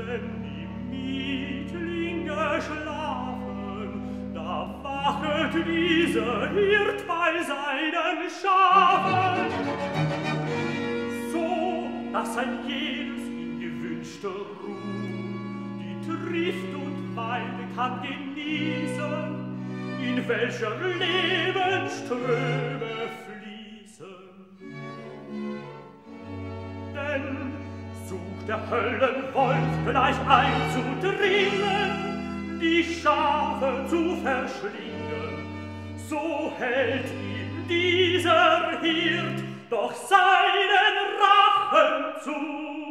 Wenn die Mietlinge schlafen, da wachet dieser Hirt bei seinen Schafen. So, dass ein jedes in gewünschter Ruh die Trift und Weide kann genießen, in welcher Lebensströme fließen. Denn sucht der Höllenwolf gleich einzudringen, die Schafe zu verschlingen, so hält ihm dieser Hirt doch seinen Rachen zu.